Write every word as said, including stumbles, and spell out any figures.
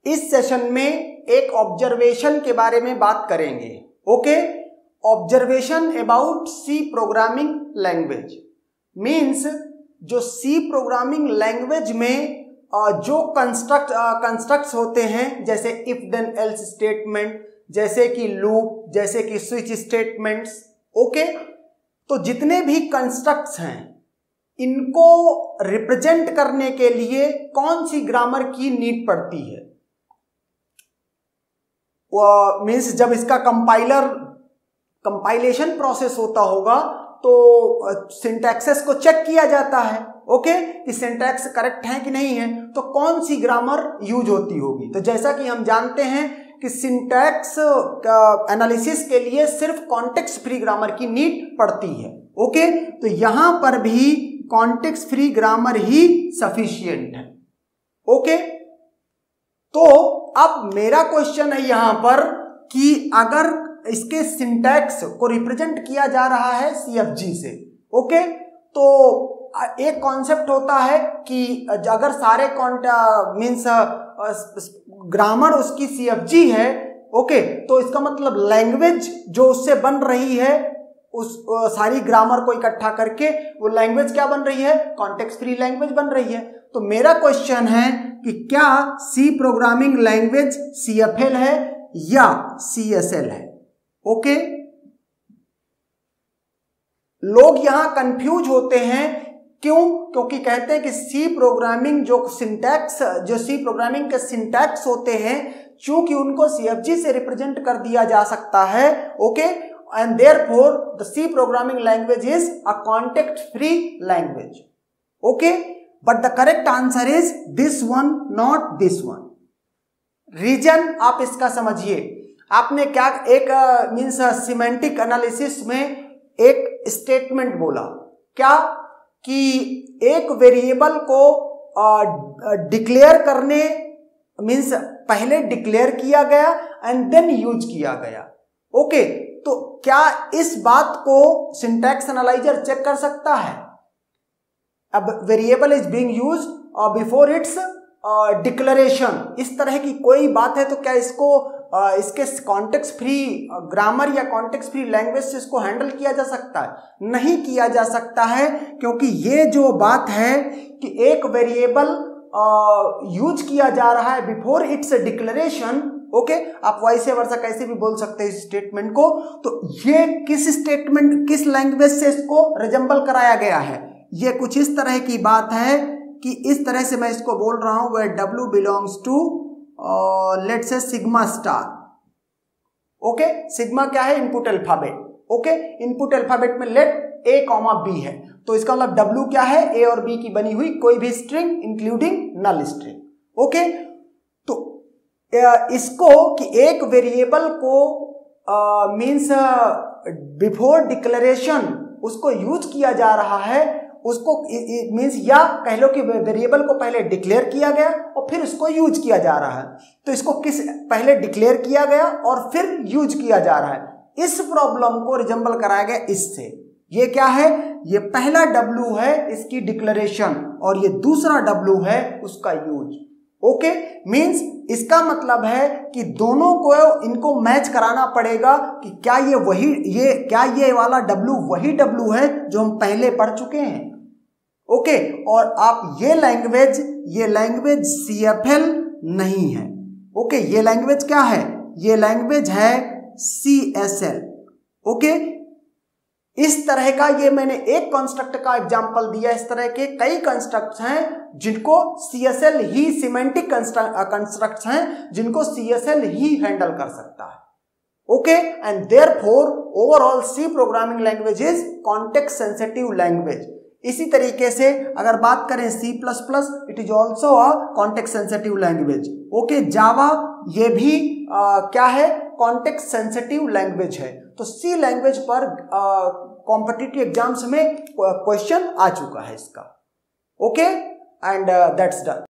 इस सेशन में एक ऑब्जर्वेशन के बारे में बात करेंगे। Okay, observation about C programming language means जो सी प्रोग्रामिंग लैंग्वेज में जो कंस्ट्रक्ट कंस्ट्रक्ट्स होते हैं, जैसे इफ देन एल्स स्टेटमेंट, जैसे कि लूप, जैसे कि स्विच स्टेटमेंट्स। ओके, तो जितने भी कंस्ट्रक्ट्स हैं इनको रिप्रेजेंट करने के लिए कौन सी ग्रामर की नीड पड़ती है? मीन्स जब इसका कंपाइलर कंपाइलेशन प्रोसेस होता होगा तो सिंटैक्सेस को चेक किया जाता है। ओके, कि सिंटैक्स करेक्ट है कि नहीं है, तो कौन सी ग्रामर यूज होती होगी? तो जैसा कि हम जानते हैं कि सिंटैक्स एनालिसिस के लिए सिर्फ कॉन्टेक्स्ट फ्री ग्रामर की नीड पड़ती है। ओके, तो यहां पर भी कॉन्टेक्स्ट फ्री ग्रामर ही सफिशिएंट है। ओके, तो अब मेरा क्वेश्चन है यहां पर कि अगर इसके सिंटैक्स को रिप्रेजेंट किया जा रहा है सीएफजी से, ओके, तो एक कॉन्सेप्ट होता है कि अगर सारे मीन्स ग्रामर उसकी सीएफजी है, ओके, तो इसका मतलब लैंग्वेज जो उससे बन रही है उस सारी ग्रामर को इकट्ठा करके वो लैंग्वेज क्या बन रही है? कॉन्टेक्स्ट फ्री लैंग्वेज बन रही है। तो मेरा क्वेश्चन है कि क्या सी प्रोग्रामिंग लैंग्वेज सीएफएल है या सीएसएल है? ओके, लोग यहां कंफ्यूज होते हैं। क्यों? क्योंकि कहते हैं कि सी प्रोग्रामिंग जो सिंटैक्स जो सी प्रोग्रामिंग के सिंटैक्स होते हैं, चूंकि उनको सीएफजी से रिप्रेजेंट कर दिया जा सकता है, okay, and therefore the C programming language is a context free language. Okay, but the correct answer is this one, not this one. Reason आप इसका समझिए। आपने क्या एक मीन्स सिमेंटिक एनालिसिस में एक स्टेटमेंट बोला, क्या कि एक वेरिएबल को डिक्लेयर करने मीन्स पहले डिक्लेयर किया गया एंड देन यूज किया गया। ओके, तो क्या इस बात को सिंटैक्स एनालाइजर चेक कर सकता है? अब variable is being used before its declaration, इस तरह की कोई बात है तो क्या इसको uh, इसके कॉन्टेक्स्ट फ्री ग्रामर या कॉन्टेक्स्ट फ्री लैंग्वेज से इसको हैंडल किया जा सकता है? नहीं किया जा सकता है, क्योंकि ये जो बात है कि एक वेरिएबल यूज uh, किया जा रहा है बिफोर इट्स डिक्लेरेशन। ओके, आप वैसे वर्षा कैसे भी बोल सकते हैं इस स्टेटमेंट को, तो ये किस स्टेटमेंट किस लैंग्वेज से इसको रिजेंबल कराया गया है? ये कुछ इस तरह की बात है कि इस तरह से मैं इसको बोल रहा हूं, where W belongs to let's say sigma star. Okay, sigma क्या है? Input alphabet. Okay, input alphabet में लेट ए कॉमा बी है, तो इसका मतलब W क्या है? ए और बी की बनी हुई कोई भी string including null string. Okay, तो इसको कि एक वेरिएबल को मीन्स बिफोर डिक्लेरेशन उसको यूज किया जा रहा है, उसको मीन्स या कह लो कि वेरिएबल को पहले डिक्लेयर किया गया और फिर उसको यूज किया जा रहा है, तो इसको किस पहले डिक्लेयर किया गया और फिर यूज किया जा रहा है। इस प्रॉब्लम को रिजेंबल कराया गया इससे। ये क्या है? ये पहला W है इसकी डिक्लेरेशन और ये दूसरा W है उसका यूज। ओके, मीन्स इसका मतलब है कि दोनों को इनको मैच कराना पड़ेगा कि क्या ये वही ये क्या ये वाला W वही W है जो हम पहले पढ़ चुके हैं। ओके, और आप ये लैंग्वेज ये लैंग्वेज सीएफएल नहीं है। ओके, ये लैंग्वेज क्या है? ये लैंग्वेज है सीएसएल। ओके, इस तरह का ये मैंने एक कंस्ट्रक्ट का एग्जांपल दिया, इस तरह के कई कंस्ट्रक्ट्स हैं जिनको सीएसएल ही सिमेंटिक कंस्ट्रक्ट्स हैं जिनको सीएसएल ही हैंडल कर सकता है। Okay, and therefore overall C programming language is context sensitive language. इसी तरीके से अगर बात करें C plus plus, it is also a context sensitive language. Okay, Java ये भी आ, क्या है? कॉन्टेक्स्ट सेंसिटिव लैंग्वेज है। तो सी लैंग्वेज पर कॉम्पिटिटिव एग्जाम्स में क्वेश्चन आ चुका है इसका। Okay, and that's done.